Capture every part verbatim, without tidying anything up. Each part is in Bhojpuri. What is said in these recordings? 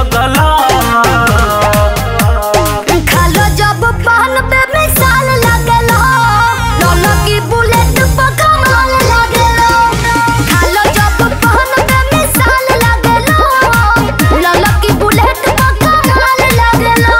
लगला। खालो जब पान पे मिसाल लगेला, लोलो की बुलेट पर कमाल लगेला। खालो जब पान पे मिसाल लगेला, लोलो की बुलेट पर कमाल लगेला।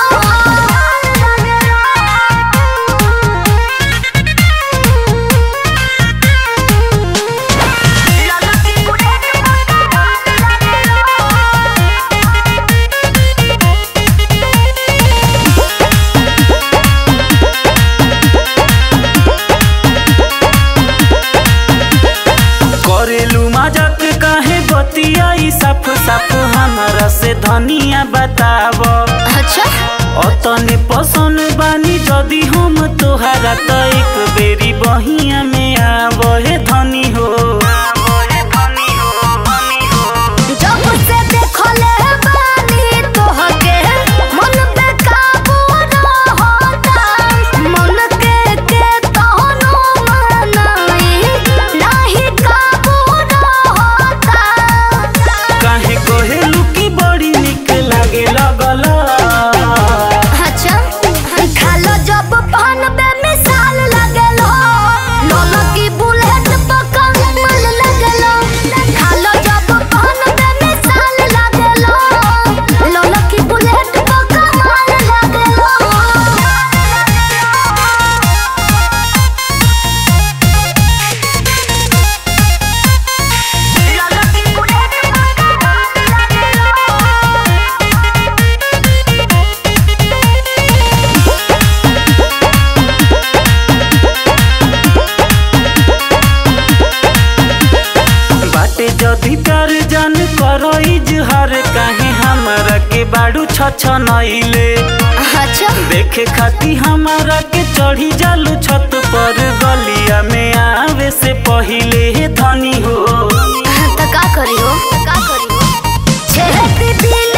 करेलू मजाक काहे बतियाई साफ साफ हमरा से धनिया बताव। अच्छा अतने पसंद बानी जदी हम तोहरा त एक बेरी बहिया में आवे धनी हो। जब से देखले बानी तोहके मन पे काबू रहता, मन के के तहनो मनाई नाही काबू रहता। काहे कहेलू की बड़ी निक लागे लगला। अच्छा खालो जब पान पे मिसाल लगेलो, लोलो की बुलेट पर कमाल लगेलो। खालो जब पान पे मिसाल लगेलो, लोलो की बुलेट पर कमाल लगेलो। लोलो की बुलेट पर कमाल लगेलो। बाटे जदी प्यार जान करो इजहार, काहे हमरा के बाड़ू छछ नइले। अच्छा देखे खाती हमारा के चढ़ी जालू छत पर गलिया में आवे से पहिले धनी हो। तो का करी हो का करी हो छेती दिल